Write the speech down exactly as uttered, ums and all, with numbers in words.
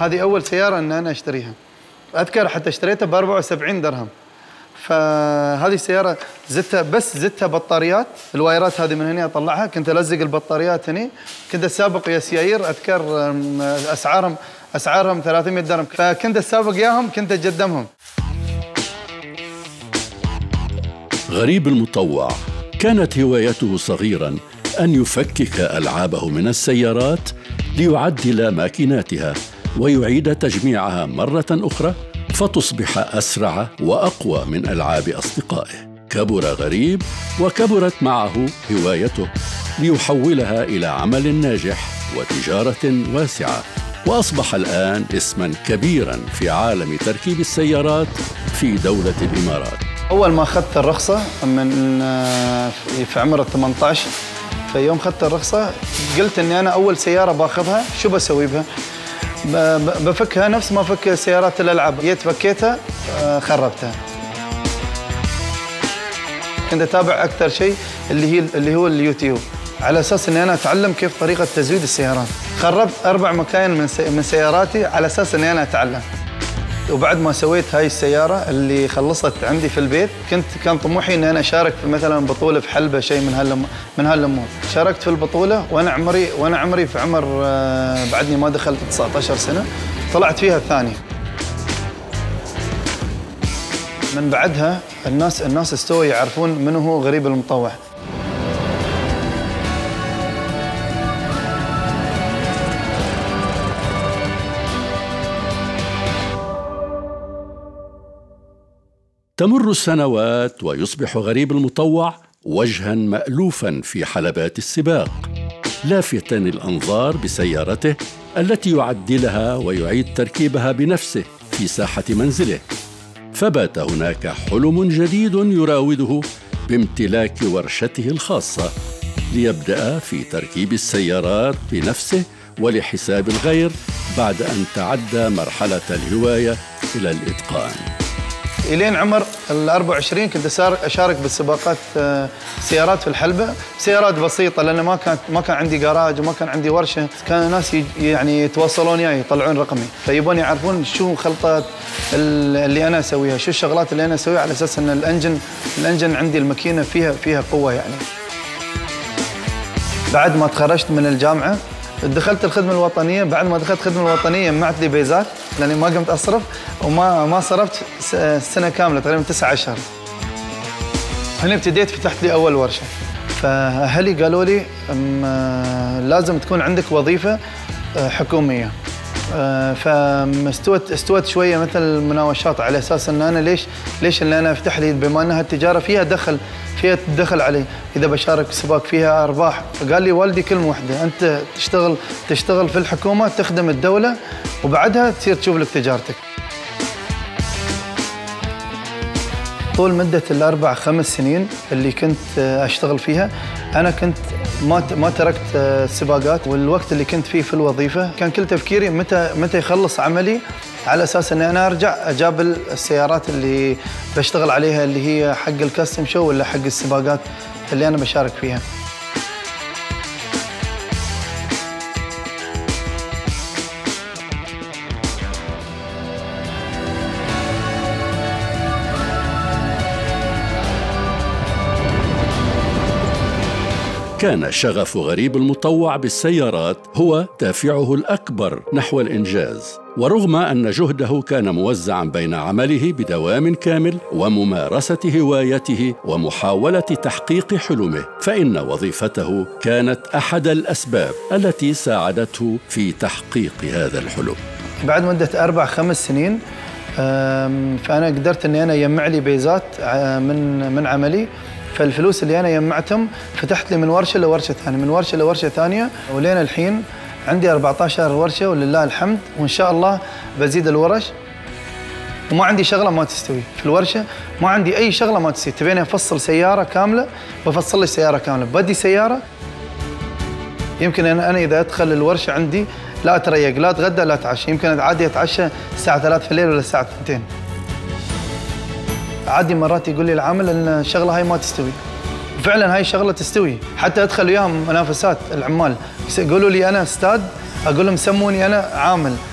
هذه اول سياره ان انا اشتريها. اذكر حتى اشتريتها ب أربعة وسبعين درهم. فهذه السياره زدتها، بس زدتها بطاريات، الوايرات هذه من هنا اطلعها، كنت الزق البطاريات هنا، كنت اسابق ويا سيايير، اذكر اسعارهم اسعارهم ثلاثمئة درهم، فكنت اسابق وياهم، كنت اقدمهم. غريب المطوع كانت هوايته صغيراً أن يفكك ألعابه من السيارات ليعدل ماكيناتها ويعيد تجميعها مرة أخرى فتصبح أسرع وأقوى من ألعاب أصدقائه. كبر غريب وكبرت معه هوايته ليحولها إلى عمل ناجح وتجارة واسعة، وأصبح الآن اسماً كبيراً في عالم تركيب السيارات في دولة الإمارات. أول ما أخذت الرخصة من في عمر ثمانية عشر، في يوم أخذت الرخصة قلت إني أنا أول سيارة باخذها شو بسوي بها؟ بفكها نفس ما فك سيارات الألعاب، جيت فكيتها خربتها. كنت أتابع أكثر شيء اللي هي اللي هو اليوتيوب على أساس إني أنا أتعلم كيف طريقة تزويد السيارات. خربت أربع مكاين من من سياراتي على أساس إني أنا أتعلم. وبعد ما سويت هاي السيارة اللي خلصت عندي في البيت، كنت كان طموحي إني أنا أشارك في مثلا بطولة في حلبة، شيء من هالم من هالأمور. شاركت في البطولة وأنا عمري وأنا عمري في عمر بعدني ما دخلت تسعة عشر سنة، طلعت فيها الثاني. من بعدها الناس الناس استووا يعرفون منو هو غريب المطوع. تمر السنوات ويصبح غريب المطوع وجهاً مألوفاً في حلبات السباق، لافتاً الأنظار بسيارته التي يعدلها ويعيد تركيبها بنفسه في ساحة منزله. فبات هناك حلم جديد يراوده بامتلاك ورشته الخاصة ليبدأ في تركيب السيارات بنفسه ولحساب الغير بعد أن تعدى مرحلة الهواية إلى الإتقان. إلين عمر ال أربعة وعشرين كنت أشارك بالسباقات سيارات في الحلبة، سيارات بسيطة لأن ما كانت ما كان عندي جراج وما كان عندي ورشة. كان الناس يعني يتواصلون وياي يطلعون رقمي، فيبون يعرفون شو خلطات اللي أنا أسويها، شو الشغلات اللي أنا أسويها، على أساس أن الأنجن الأنجن عندي الماكينة فيها فيها قوة يعني. بعد ما تخرجت من الجامعة دخلت الخدمة الوطنية. بعد ما دخلت الخدمة الوطنية جمعت لي بيزات لأني ما قمت أصرف، وما ما صرفت سنة كاملة تقريبا تسعة أشهر. هنا ابتديت فتحت لي أول ورشة. فأهلي قالوا لي لازم تكون عندك وظيفة حكومية. فاستوت استوت شويه مثل المناوشات على اساس ان انا ليش ليش اللي انا افتح لي بما انها التجاره فيها دخل فيها دخل علي، اذا بشارك سباق فيها ارباح. قال لي والدي كلمه واحده، انت تشتغل تشتغل في الحكومه تخدم الدوله وبعدها تصير تشوف لك تجارتك. طول مده الاربع خمس سنين اللي كنت اشتغل فيها انا كنت ما ما تركت السباقات، والوقت اللي كنت فيه في الوظيفه كان كل تفكيري متى متى يخلص عملي على اساس اني انا ارجع اجابل السيارات اللي بشتغل عليها اللي هي حق الكاستم شو ولا حق السباقات اللي انا بشارك فيها. كان شغف غريب المطوع بالسيارات هو دافعه الأكبر نحو الإنجاز، ورغم أن جهده كان موزعاً بين عمله بدوام كامل وممارسة هوايته ومحاولة تحقيق حلمه، فإن وظيفته كانت أحد الأسباب التي ساعدته في تحقيق هذا الحلم. بعد مدة أربع خمس سنين فأنا قدرت أني أنا يجمع لي بيزات من من عملي. فالفلوس اللي أنا جمعتهم فتحت لي من ورشة لورشة ثانية، من ورشة لورشة ثانية، ولين الحين عندي أربعة عشر ورشة ولله الحمد، وإن شاء الله بزيد الورش. وما عندي شغلة ما تستوي في الورشة، ما عندي أي شغلة ما تستوي. تبيني أفصل سيارة كاملة بفصل لي سيارة كاملة، بدي سيارة. يمكن أنا أنا إذا أدخل الورشة عندي لا أتريق، لا أتغدى لا أتعشى، يمكن عادي أتعشى الساعة ثلاثة في الليل ولا الساعة اثنتين. عادي مرات يقول لي العامل ان الشغله هاي ما تستوي. فعلا هاي الشغله تستوي، حتى ادخل وياهم منافسات العمال يقولوا لي انا استاذ، اقول لهم سموني انا عامل.